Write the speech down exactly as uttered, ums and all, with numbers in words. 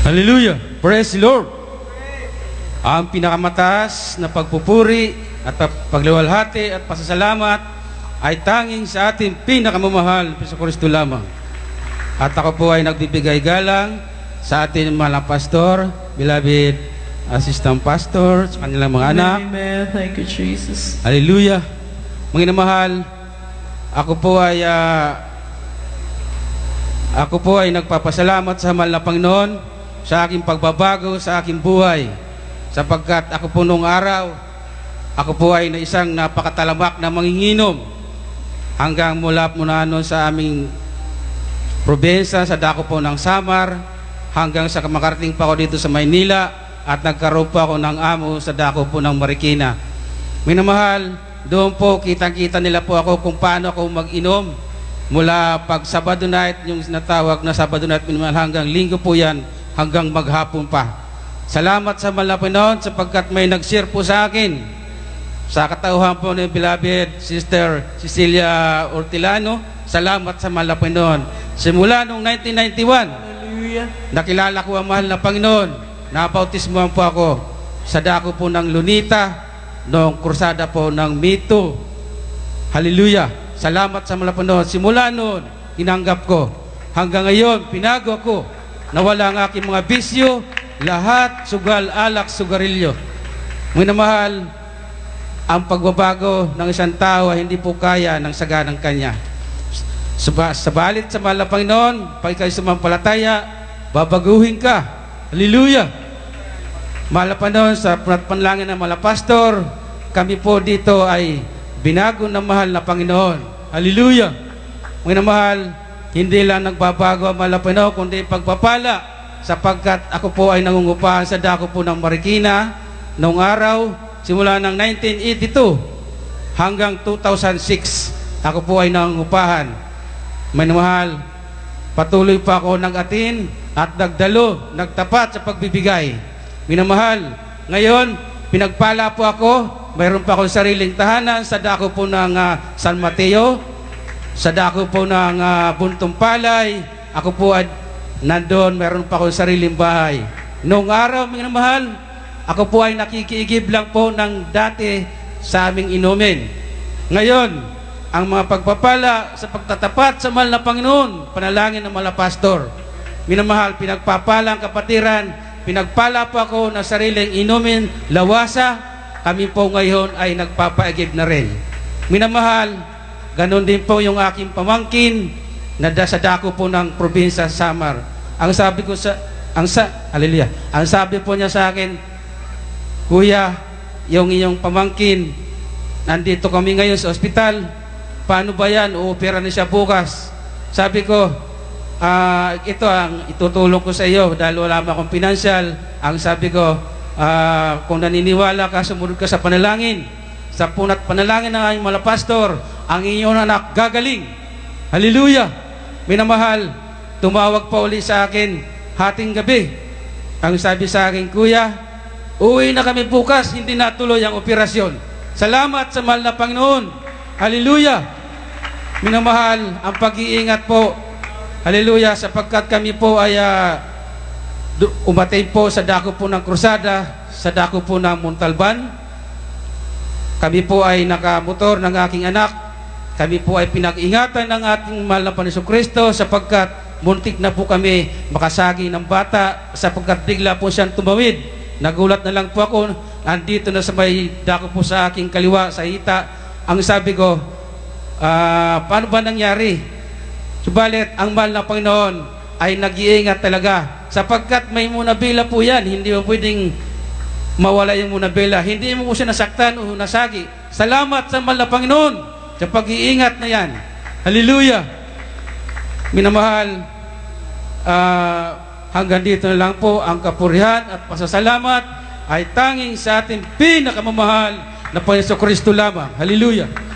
Hallelujah! Praise the Lord! Ang pinakamataas na pagpupuri at pagluwalhati at pasasalamat ay tanging sa ating pinakamamahal Hesus Kristo lamang. At ako po ay nagbibigay galang sa ating mga pastor, beloved assistant pastor, sa kanilang mga anak. Amen. Thank you, Jesus. Hallelujah! Mga mahal, ako po ay uh, ako po ay nagpapasalamat sa mahal na Panginoon sa aking pagbabago sa aking buhay, sapagkat ako po noong araw, ako po ay na isang napakatalamak na manginginom hanggang mula muna noon sa aming probinsya, sa dako po ng Samar, hanggang sa makarating pa ako dito sa Maynila at nagkaroon pa ako ng amo sa dako po ng Marikina. Minamahal, doon po kitang-kita nila po ako kung paano ako mag-inom mula pag Sabado night, yung sinatawag na Sabado night, minamahal, hanggang Linggo po yan, hanggang maghapon pa. Salamat sa mahal na Panginoon sapagkat may nag-share po sa akin sa katauhan po ni beloved Sister Cecilia Ortilano. Salamat sa mahal na Panginoon. Simula noong nineteen ninety-one, Hallelujah. nakilala ko ang mahal na Panginoon. Nabautismuhan po ako sa dako po ng Lunita noong kursada po ng Mito. Hallelujah. Salamat sa mahal na Panginoon. Simula noon, tinanggap ko. Hanggang ngayon, pinago ako. Nawala ang aking mga bisyo, lahat, sugal, alak, sugarilyo. Mga mahal, ang pagbabago ng isang tao ay hindi po kaya ng saga ng kanya. Sabalit sa mahal na Panginoon, pag ikaw'y sumampalataya, babaguhin ka. Hallelujah! Mahal na Panginoon, sa panalangin ng mga pastor, kami po dito ay binago ng mahal na Panginoon. Hallelujah! Mga mahal, hindi lang nagbabago ang mahal na Panginoon, kundi pagpapala, sapagkat ako po ay nangungupahan sa dako po ng Marikina noong araw, simula ng nineteen eighty-two hanggang two thousand six. Ako po ay nangungupahan. Manamahal, patuloy pa ako nag-atin at nagdalo, nagtapat sa pagbibigay. Minamahal, ngayon, pinagpala po ako, mayroon pa akong sariling tahanan sa dako po ng uh, San Mateo, sa dako po ng uh, Buntong Palay. Ako po ay nandun, meron pa akong sariling bahay. Noong araw, mga mahal, ako po ay nakikiigib lang po ng dati sa aming inumin. Ngayon, ang mga pagpapala sa pagtatapat sa mahal na Panginoon, panalangin ng mga pastor. Minamahal, pinagpapala ang kapatiran, pinagpala po ako ng sariling inumin, lawasa, kami po ngayon ay nagpapaigib na rin. Minamahal, ganon din po yung aking pamangkin na sa dako po ng probinsya Samar. Ang sabi ko sa, ang sa, hallelujah, ang sabi po niya sa akin, Kuya, yung iyong pamangkin, nandito kami ngayon sa ospital, paano ba yan? Uopera na siya bukas. Sabi ko, uh, ito ang itutulong ko sa iyo dahil wala mo akong pinansyal. Ang sabi ko, uh, kung naniniwala ka, sumunod ka sa panalangin, sa punat panalangin ng aming mga pastor, ang inyong anak gagaling. Hallelujah! Minamahal, tumawag pa uli sa akin hating gabi. Ang sabi sa akin, Kuya, uwi na kami bukas, hindi natuloy ang operasyon. Salamat sa mahal na Panginoon. Hallelujah! Minamahal, ang pag-iingat po. Hallelujah! Sapagkat kami po ay uh, umatay po sa dako po ng krusada, sa dako po ng Montalban. Kami po ay nakamotor ng aking anak. Kami po ay pinag-ingatan ng ating mahal na Panginoon Kristo sapagkat muntik na po kami makasagi ng bata sapagkat bigla po siyang tumawid. Nagulat na lang po ako, andito na sa may dako po sa aking kaliwa, sa hita. Ang sabi ko, uh, paano ba nangyari? Subalit, ang mahal na Panginoon ay nag-iingat talaga sapagkat may munabila po yan. Hindi mo pwedeng mawala yung munabila. Hindi mo po siya nasaktan o nasagi. Salamat sa mahal na Panginoon sa pag-iingat na yan. Hallelujah! Minamahal, uh, hanggang dito na lang po ang kapurihan at pasasalamat ay tanging sa ating pinakamamahal na Panginoon Kristo lamang. Hallelujah!